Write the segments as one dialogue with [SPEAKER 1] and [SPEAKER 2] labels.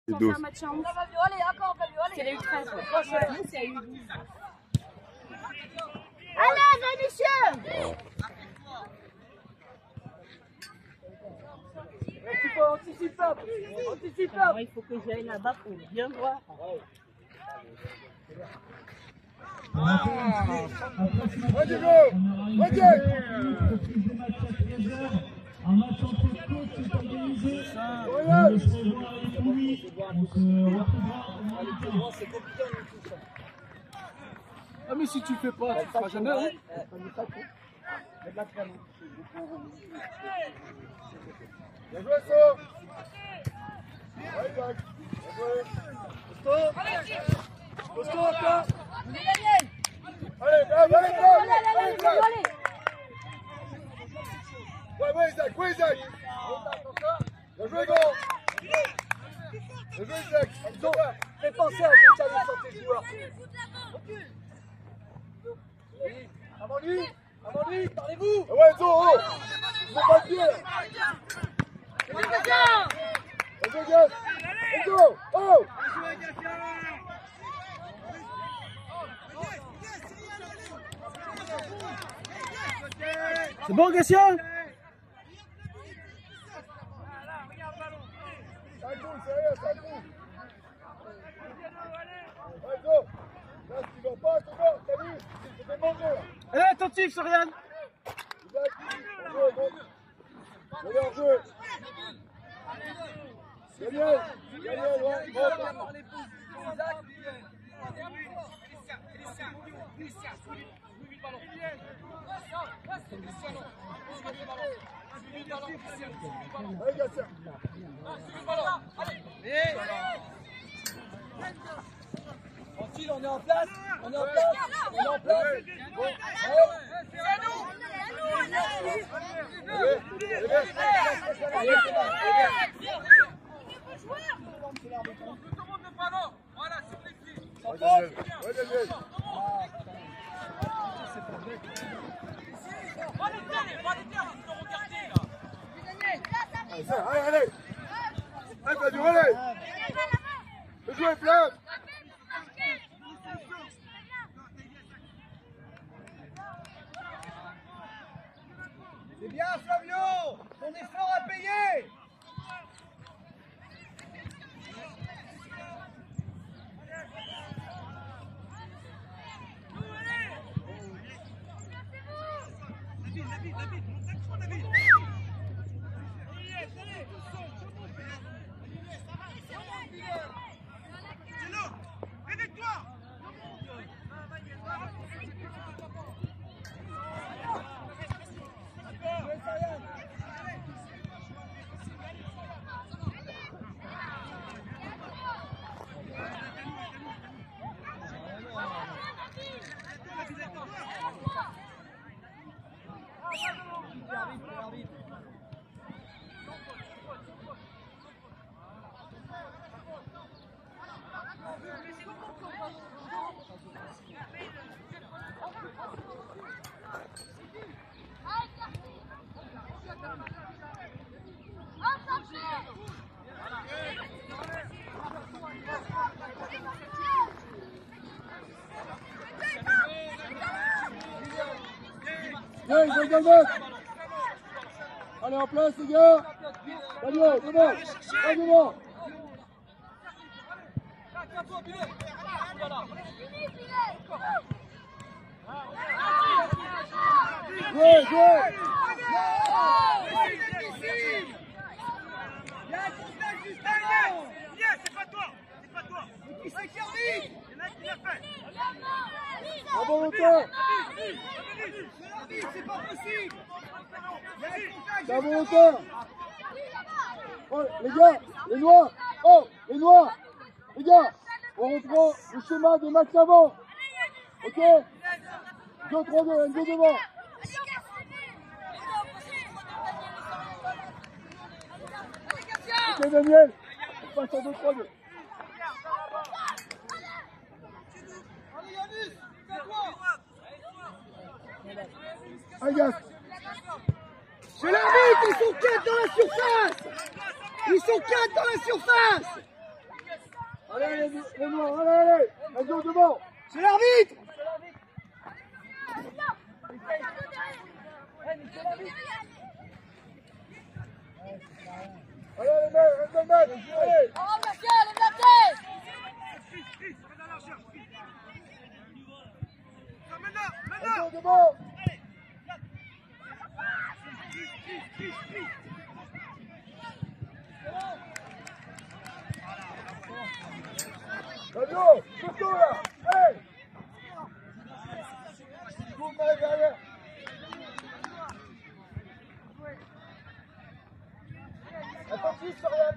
[SPEAKER 1] C'est un match en 11. C'est la U13. Nous, c'est la U12. Allez, Vénitieux!
[SPEAKER 2] Anticipe là. Anticipe là.
[SPEAKER 1] Il faut que j'aille là-bas pour bien voir.
[SPEAKER 3] Un match entre coachs est organisé. On se revoit avec lui. On se retrouvera au
[SPEAKER 2] Ah mais si tu fais pas, tu feras jamais. Hein. Bien joué, So. Allez, Jacques. Bien joué. Costo, encore. Allez, allez. Ouais, Isaac, Isaac. Bien joué, Gros. Bien joué, Isaac. Fais penser à tes challenges sur tes joueurs. Amandine, parlez-vous. Ouais, Zo, oh. Ils ont pas de pied. Vas-y, Gas. Zo, oh.
[SPEAKER 4] C'est bon, Gatien?
[SPEAKER 2] Allez, attentif, Soriane. Allez, en jeu. Daniel, ouais. Allez, Gatien. Tranquille, on est en place. Allez. Fais jouer, Flav. C'est bien, Flavio. Ton effort à payer. Allez, en place, les gars. Daniel, devant. Jouez.
[SPEAKER 5] C'est pas toi. Qui c'est qui arbitre? Il y en a qui l'a fait.
[SPEAKER 2] Bravo, Longtemps.
[SPEAKER 5] C'est pas possible.
[SPEAKER 2] Bravo, Longtemps. Oh, les gars, les noirs. Oh, les noirs. Les gars, on reprend le schéma des matchs avant. Ok? 2-3-2, NB devant. Ok, Daniel. On passe en 2-3-2. Agas.
[SPEAKER 5] C'est l'arbitre, ils sont 4 dans la surface.
[SPEAKER 2] les noirs, allez, Enzo devant.
[SPEAKER 5] C'est l'arbitre.
[SPEAKER 2] Allez les mecs, reste le match, allez. Enzo devant. Enzo, surtout là, allez. Cours par derrière. Attentif, Sorian.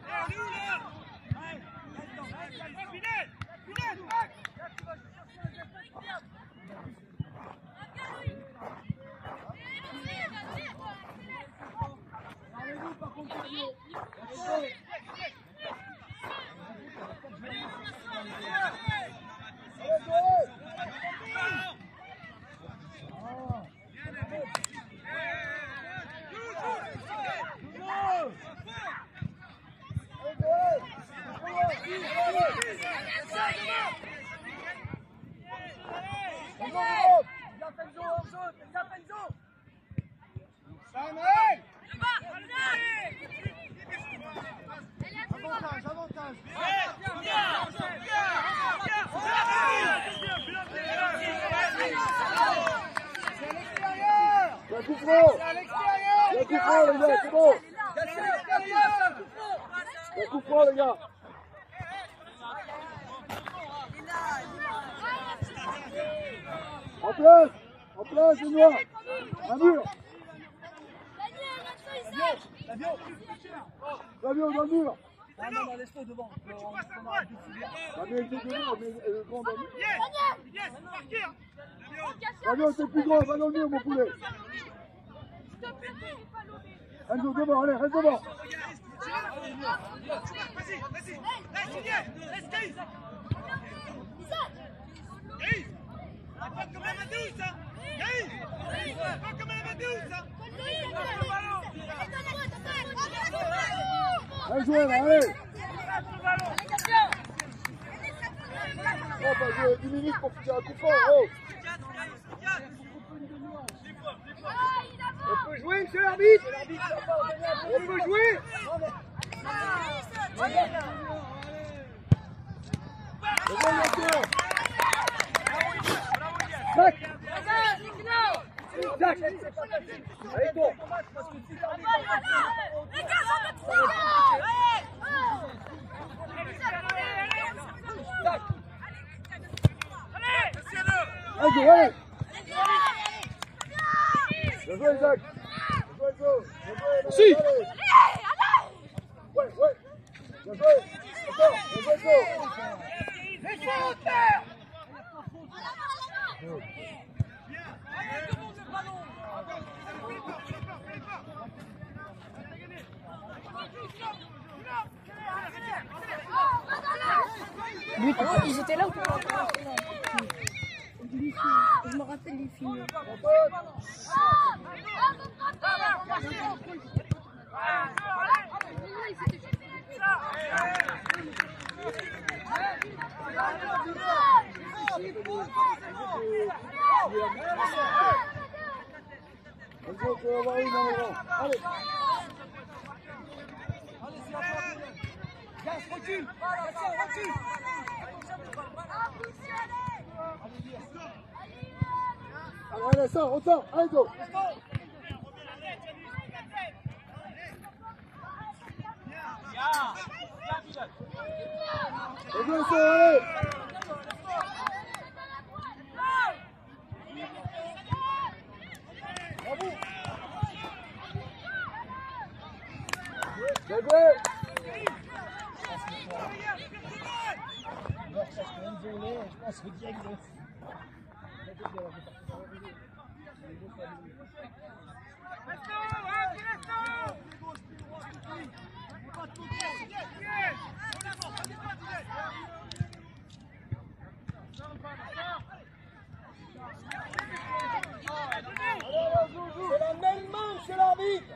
[SPEAKER 2] Les gars. En place les noirs. Un mur. L'avion dans le mur.
[SPEAKER 5] Non, laisse-le devant.
[SPEAKER 2] L'avion était devant, mais le grand dans le mur.
[SPEAKER 5] Yes, marqué.
[SPEAKER 2] L'avion c'est plus grand, va dans le mur mon poulet. Enzo devant, allez, reste devant.
[SPEAKER 5] Vas-y, laisse Gaïs. Gaïs, pas comme la Madouce, hein. Gaïs, pas comme la Madouce, hein.
[SPEAKER 2] Allez, jouez là, allez. On va jouer 10 minutes pour faire un coup fort, oh. On peut jouer, monsieur l'arbitre. On peut jouer. Tac. Tac. Allez, toi. Allez, allez. Bien joué, Isaac. Bien joué, Enzo. Si. Ouais. Bien joué. Encore. Bien joué, Enzo.
[SPEAKER 5] Laissez au terre.
[SPEAKER 1] Lui, ils étaient là ou pas? Je me rappelle les films.
[SPEAKER 2] Enzo, tu vas avoir une dans le rang. Allez.
[SPEAKER 5] Gaz, recule. Recule.
[SPEAKER 2] Allez, sors, on sort. Allez, go. Et bien, ça, allez. Bien joué.
[SPEAKER 5] Je pense que direct.
[SPEAKER 2] C'est la même main, c'est l'arbitre.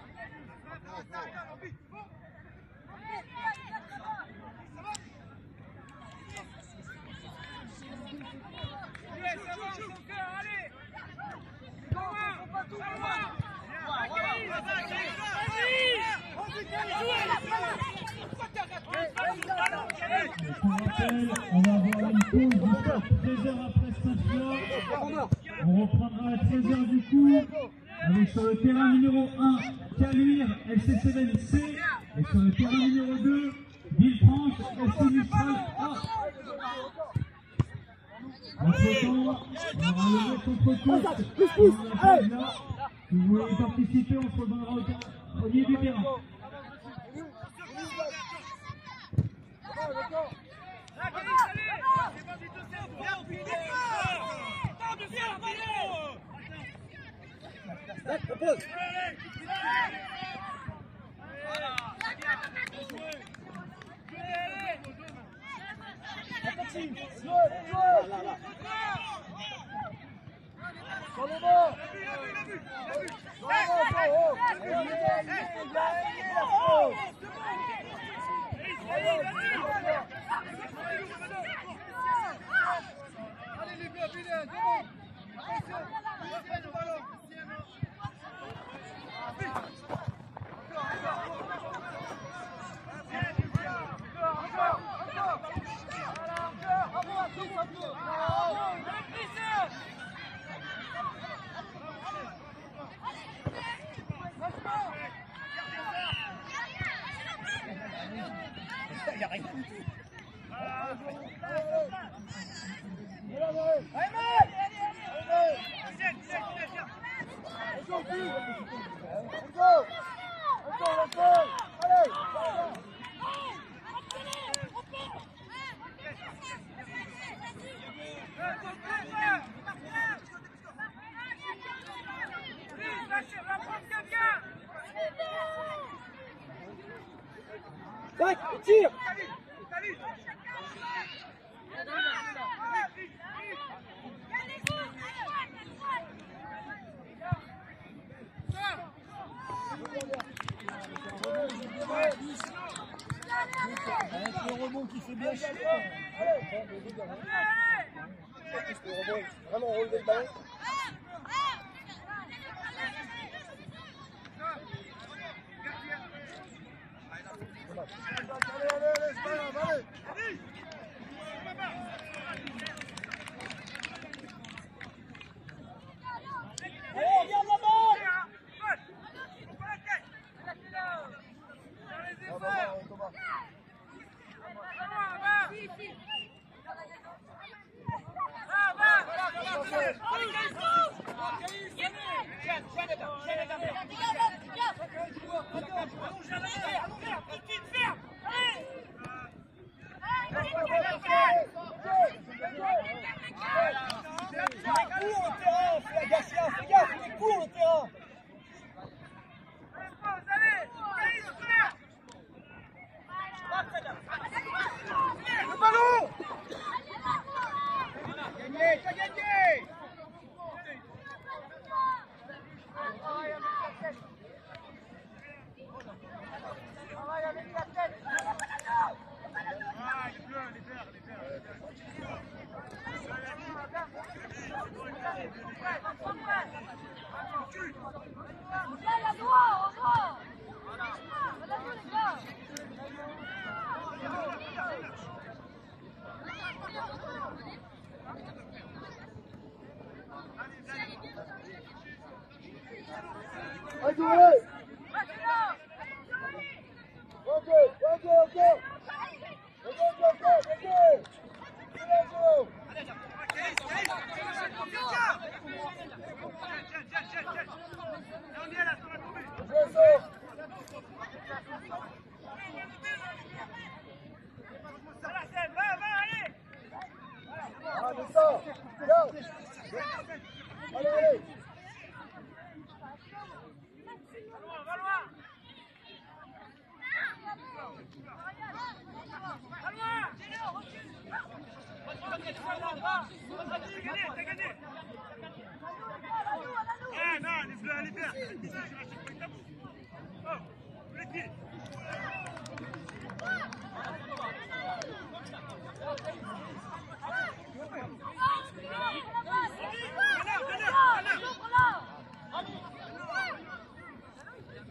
[SPEAKER 3] Pour rappel, on va avoir une pause du stop 13h après ce match-là. On reprendra à 13h du coup, avec sur le terrain numéro 1, Caluire, FC7C, et sur le terrain numéro 2, Villefranche, FC Mistral A. Entre-temps, on aura le match contre côte. Si vous voulez participer, on se rejoindra au milieu du terrain.
[SPEAKER 2] Tire. Avec le rebond qui fait bien chier. Vraiment relever le ballon.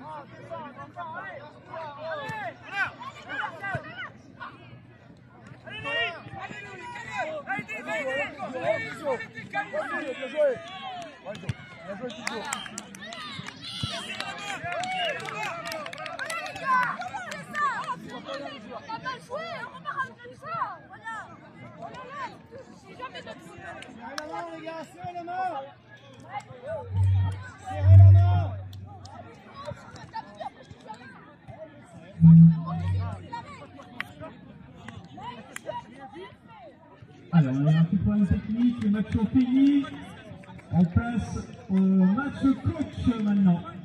[SPEAKER 5] Allez
[SPEAKER 2] Picsou. Bien joué. Bien joué, Picsou.
[SPEAKER 1] On va jouer, on va ramener ça. Voilà. C'est jamais notre faute.
[SPEAKER 5] Serrez la main, les gars, serrez la main. Serrez la main.
[SPEAKER 3] Alors, on a un petit point technique, les matchs sont finis. On passe au match coach maintenant.